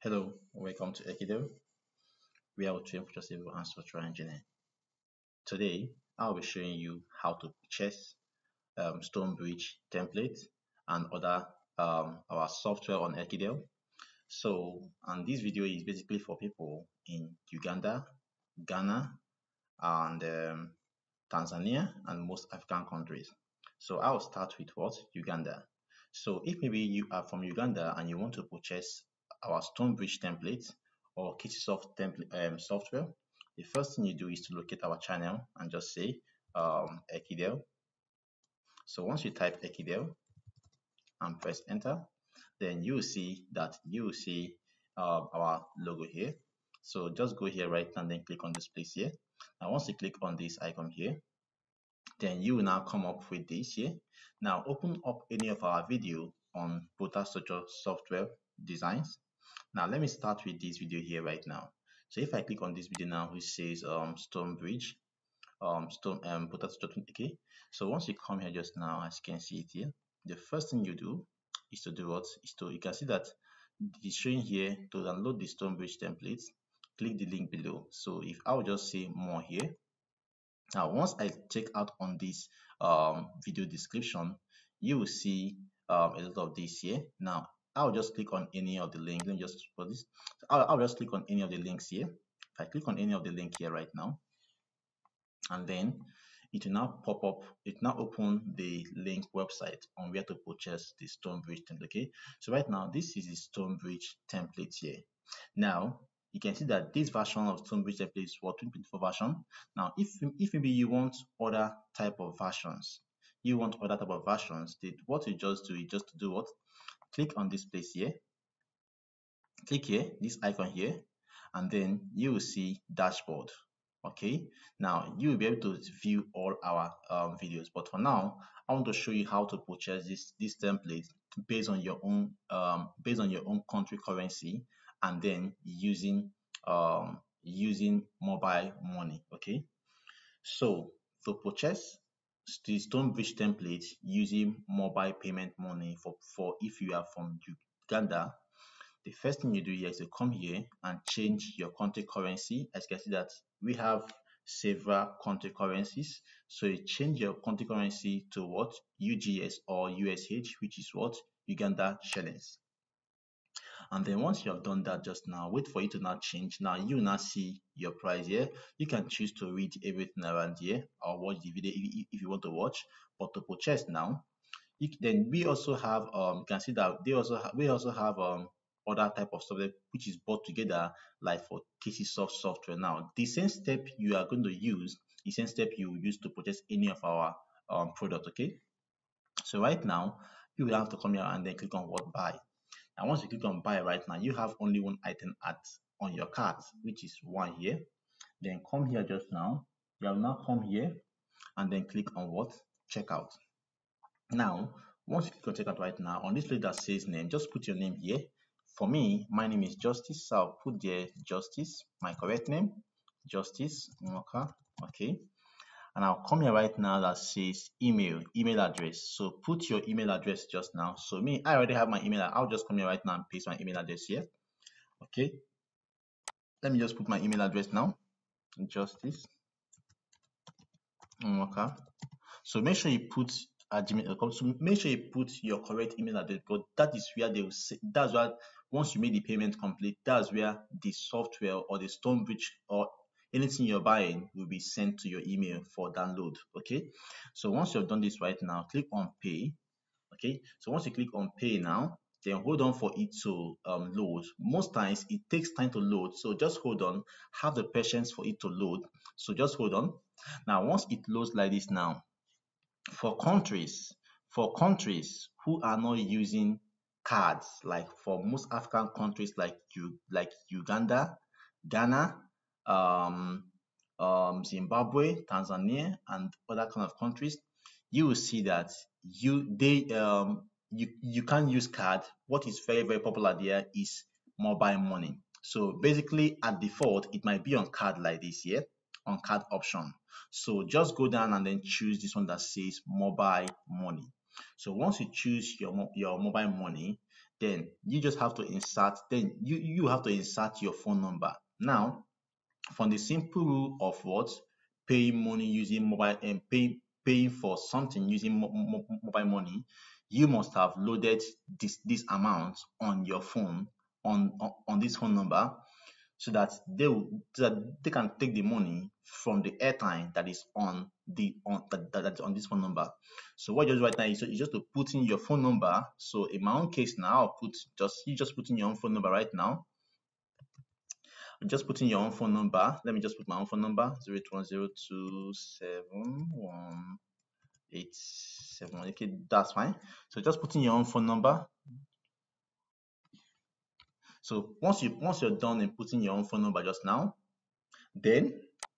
Hello, welcome to Ekidel. We are a trained future civil and structural engineer. Today, I'll be showing you how to purchase StoneBridge templates and other our software on Ekidel. And this video is basically for people in Uganda, Ghana, and Tanzania, and most African countries. So I'll start with what? Uganda. So if maybe you are from Uganda and you want to purchase our StoneBridge template or Kittysoft template software, the first thing you do is to locate our channel and just say Ekidel. So once you type Ekidel and press enter, then you will see our logo here. So just go here right now and then click on this place here. Now once you click on this icon here, then you will now come up with this here. Now open up any of our video on Prota Structure Software Designs. Now let me start with this video here right now. So if I click on this video now, which says StoneBridge, Prota Structure, okay. So once you come here just now, as you can see it here, the first thing you do is to do what? You can see that it's showing here to download the StoneBridge templates. Click the link below. So if I will just say more here. Now, once I check out on this video description, you will see a lot of this here. Now, I'll just click on any of the links. Let me just put this. I'll just click on any of the links here. If I click on any of the link here right now, and then it will now pop up, it will now open the link website on where to purchase the StoneBridge template. Okay, so right now this is the StoneBridge template here. Now you can see that this version of StoneBridge template is for 2024 version. Now if maybe you want other type of versions, what you just do is just to do what? Click on this place here, click here, this icon here, and then you will see dashboard. Okay, now you will be able to view all our videos, but for now I want to show you how to purchase this template based on your own country currency, and then using mobile money. Okay, so to purchase the StoneBridge template using mobile payment money for if you are from Uganda, the first thing you do here is to come here and change your country currency. As you can see that we have several country currencies. So you change your country currency to what? UGS or USH, which is what? Uganda shillings. And then once you have done that just now, wait for it to now change. Now you now see your price here. You can choose to read everything around here or watch the video if you want to watch. But to purchase now, then we also have you can see that we also have other type of software which is bought together, like for Kittysoft software. Now the same step you are going to use, the same step you use to purchase any of our product. Okay, so right now you will have to come here and then click on what? Buy. And once you click on buy right now, you have only one item on your cart, which is one here. Then come here just now, you will now come here and then click on what? Checkout. Now once you click on checkout right now, on this place that says name, just put your name here. For me, my name is Justice, so I'll put there Justice, my correct name, Justice Moka. Okay, and I'll come here right now that says email address. So put your email address just now. So me, I already have my email. I'll just come here right now and paste my email address here. Okay, let me just put my email address now, Justice Moka. So make sure you put gmail.com. So make sure you put your correct email address, because that is where they will say, that's where once you make the payment complete, that's where the software or the StoneBridge or anything you're buying will be sent to your email for download. Okay, so once you've done this right now, click on pay. Okay, so once you click on pay now, then hold on for it to load. Most times it takes time to load, so just hold on, have the patience for it to load. So just hold on. Now once it loads like this now, for countries who are not using cards, like for most African countries like Uganda, Ghana, Zimbabwe, Tanzania, and other kind of countries, you will see that you can't use card. What is very, very popular there is mobile money. So basically at default it might be on card like this here, on card option. So just go down and then choose this one that says mobile money. So once you choose your mobile money, then you just have to insert, then you have to insert your phone number. Now, from the simple rule of what paying money using mobile and paying for something using mobile money, you must have loaded this amount on your phone, on this phone number, so that they can take the money from the airtime that is on that's on this phone number. So what you just right now is just to put in your phone number. So in my own case now, I'll just put in your own phone number right now. Just put in your own phone number. Let me just put my own phone number: 081027187. Okay, that's fine. So just put in your own phone number. So once you're done in putting your own phone number just now, then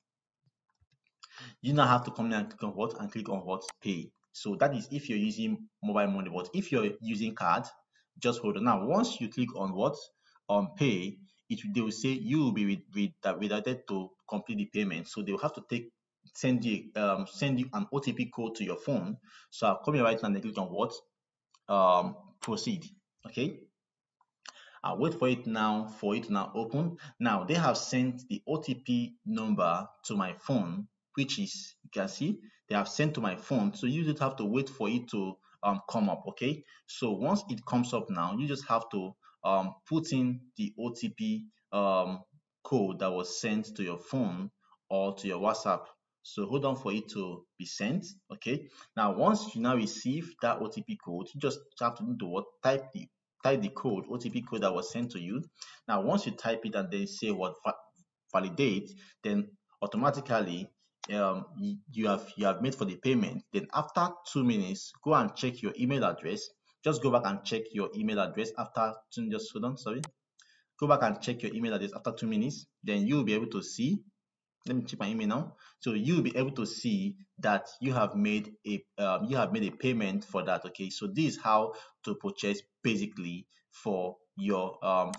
you now have to come here and click on what? And click on what? Pay. So that is if you're using mobile money. But if you're using card, just hold on. Now, once you click on what? On pay, they will say you will be redirected to complete the payment. So they will have to send you an OTP code to your phone. So I'll come here right now and click on what? Proceed. Okay. I'll wait for it now to now open. Now they have sent the OTP number to my phone, which is, you can see they have sent to my phone. So you just have to wait for it to come up. Okay. So once it comes up now, you just have to put in the OTP code that was sent to your phone or to your WhatsApp. So hold on for it to be sent. Okay. Now once you now receive that OTP code, you just have to do what? Type the code, OTP code that was sent to you. Now, once you type it and then say what validate, then automatically you have made for the payment. Then after 2 minutes, go and check your email address. Just go back and check your email address after just hold on, sorry. Go back and check your email address after 2 minutes. Then you'll be able to see. Let me check my email now. So you'll be able to see that you have made a payment for that. Okay, so this is how to purchase basically for your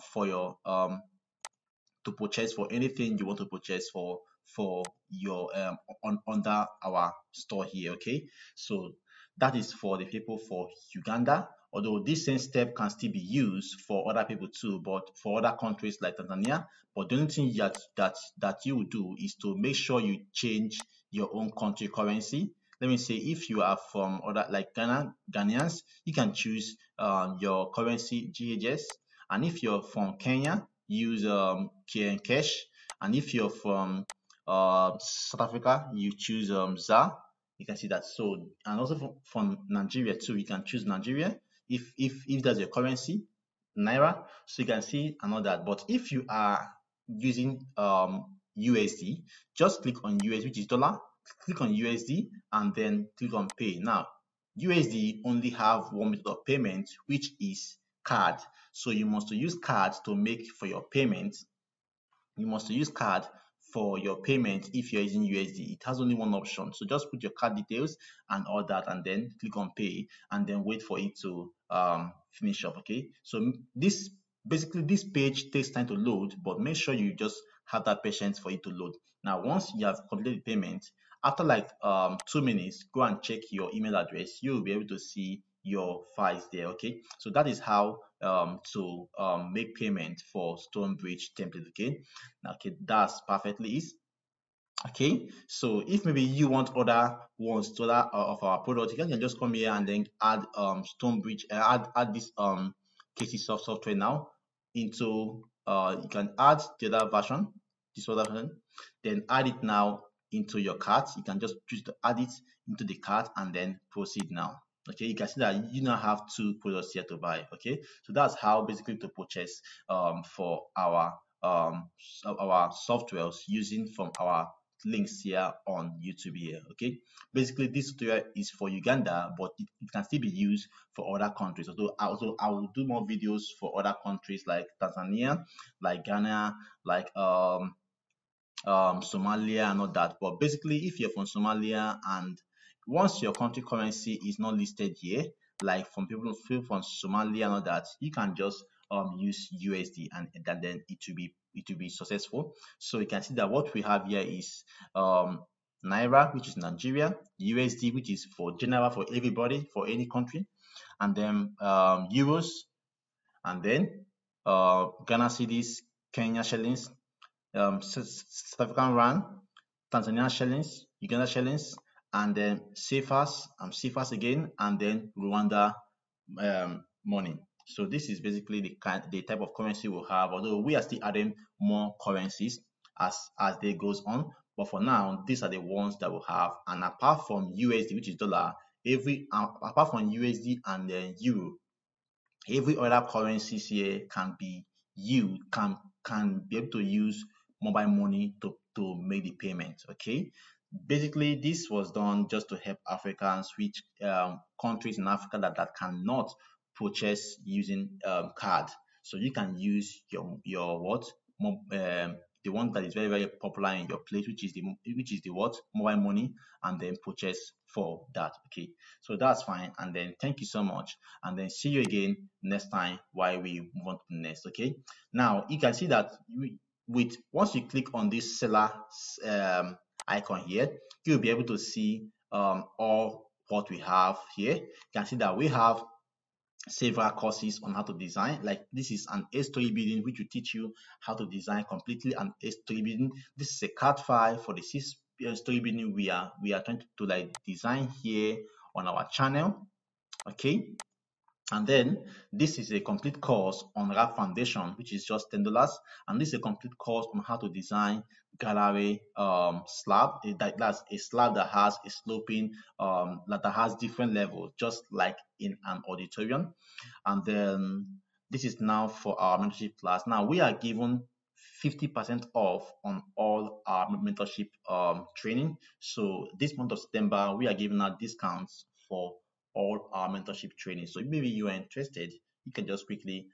to purchase for anything you want to purchase for your under our store here. Okay, so that is for the people for Uganda, although this same step can still be used for other people too, but for other countries like Tanzania. But the only thing that you will do is to make sure you change your own country currency. Let me say, if you are from other like Ghanaians, you can choose your currency GHS, and if you're from Kenya, use Cash, and if you're from South Africa, you choose ZA. You can see that. So, and also from Nigeria too, you can choose Nigeria if that's your currency, Naira. So you can see and all that. But if you are using USD, just click on USD, which is dollar. Click on USD and then click on pay. Now, USD only have one method of payment, which is card. So you must use card to make for your payment. You must use card for your payment if you're using USD. It has only one option. So just put your card details and all that, and then click on pay, and then wait for it to finish up. Okay. So this page takes time to load, but make sure you just have that patience for it to load. Now, once you have completed the payment, after like 2 minutes, go and check your email address. You will be able to see your files there. Okay, so that is how to make payment for StoneBridge template. Okay, okay, that's perfectly easy. Okay, so if maybe you want other ones to other of our products, you can just come here and then add StoneBridge, add this KC software now into you can add the other version, this other version, then add it now into your cart. You can just choose to add it into the cart and then proceed now. Okay, you can see that you now have 2 products here to buy. Okay, so that's how basically to purchase for our softwares using from our links here on YouTube here. Okay, basically this tutorial is for Uganda, but it can still be used for other countries. Although I will do more videos for other countries like Tanzania, like Ghana, like Somalia and all that. But basically, if you're from Somalia and once your country currency is not listed here, like from people from Somalia and all that, you can just use USD and then it will be successful. So you can see that what we have here is Naira, which is Nigeria, USD, which is for general for everybody for any country, and then euros, and then Ghana cedis, Kenya shillings, South African rand, Tanzania shillings, Uganda shillings, and then CFAs again, and then Rwanda money. So this is basically the type of currency we'll have, although we are still adding more currencies as day goes on. But for now, these are the ones that we'll have. And apart from USD, which is dollar, apart from USD and euro, every other currencies here can be be able to use mobile money to make the payment. Okay, basically this was done just to help Africans, which countries in Africa that cannot purchase using card. So you can use your what the one that is very very popular in your place, which is the what mobile money, and then purchase for that. Okay, so that's fine. And then thank you so much, and then see you again next time while we move on to the next. Okay, now you can see that with once you click on this seller um, icon here, you'll be able to see all what we have here. You can see that we have several courses on how to design. Like this is an 8-story building which will teach you how to design completely an 8-story building. This is a CAD file for the 6-story building we are trying to like design here on our channel. Okay, and then this is a complete course on wrap foundation, which is just $10. And this is a complete course on how to design gallery slab. That's a slab that has a sloping that has different levels, just like in an auditorium. And then this is now for our mentorship class. Now we are given 50% off on all our mentorship training. So this month of September, we are giving out discounts for all our mentorship training. So maybe you are interested, you can just quickly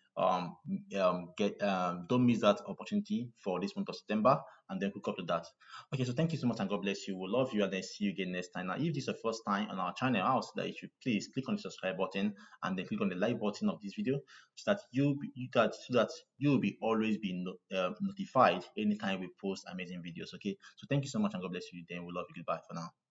don't miss that opportunity for this month of September, and then hook up to that. Okay, so thank you so much and God bless you. We love you, and then see you again next time. Now, if this is your first time on our channel, I would say that you should please click on the subscribe button and then click on the like button of this video so that you will be always be notified anytime we post amazing videos. Okay, so thank you so much and God bless you. Then we love you. Goodbye for now.